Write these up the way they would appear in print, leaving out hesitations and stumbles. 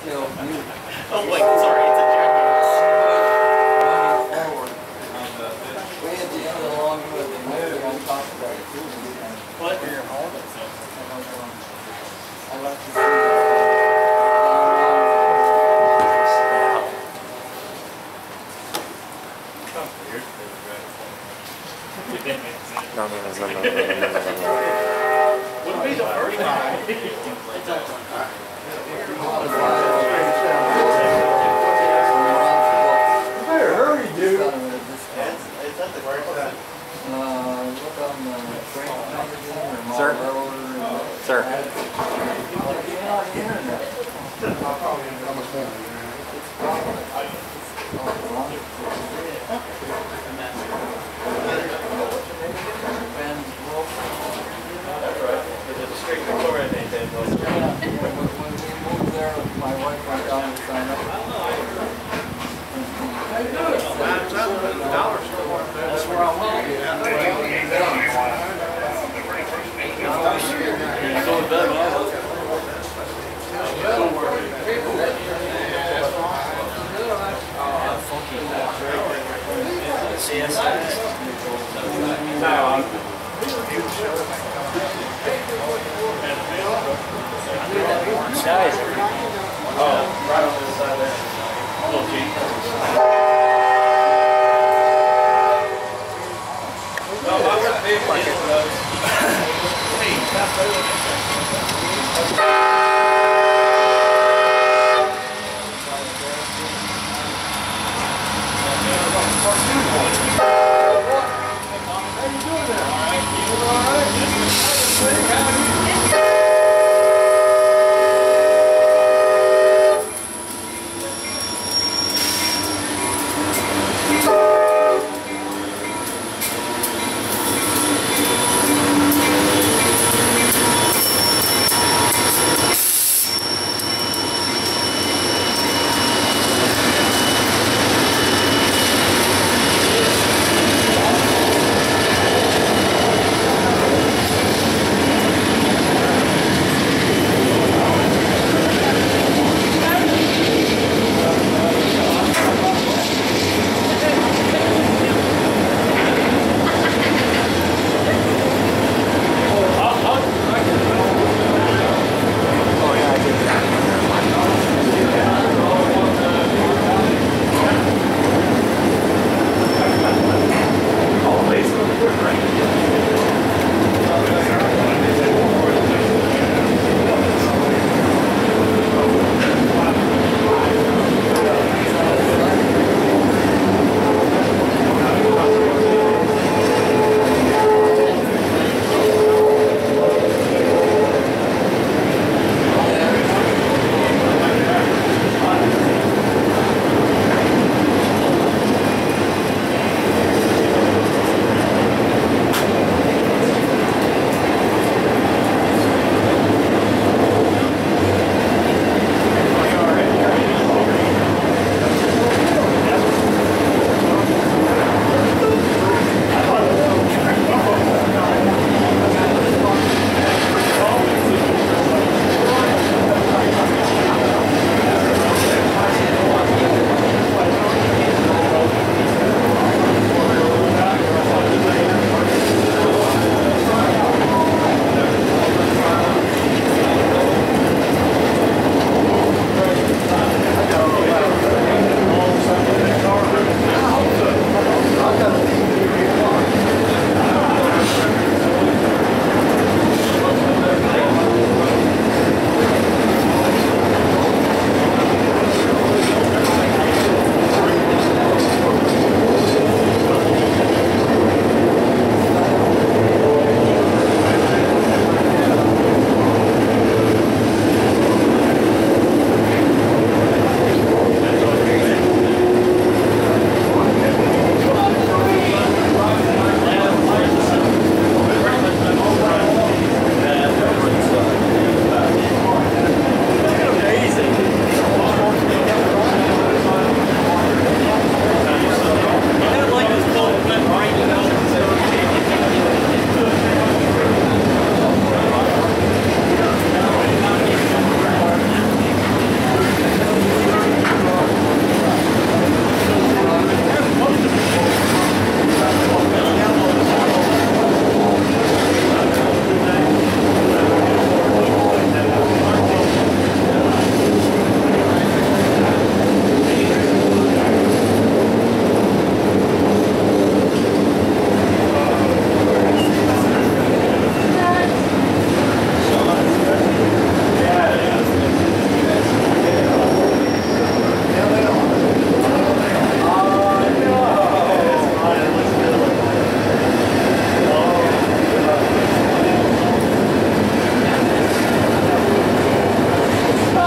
Oh wait, sorry, it's a jackass. We had the other along with the movie on top of that too. What? You're home? I left to see No. Wouldn't be the first time. Better hurry, dude. It's at the right side. Look on the train magazine or Sir? Sir. on the internet. That's right. It's a straight Victoria they did. When we moved there, my wife went down and signed up. That's where I went. So it does. Guys. Oh, right on this side there. Little G. No, I was big like it does.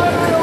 Thank you.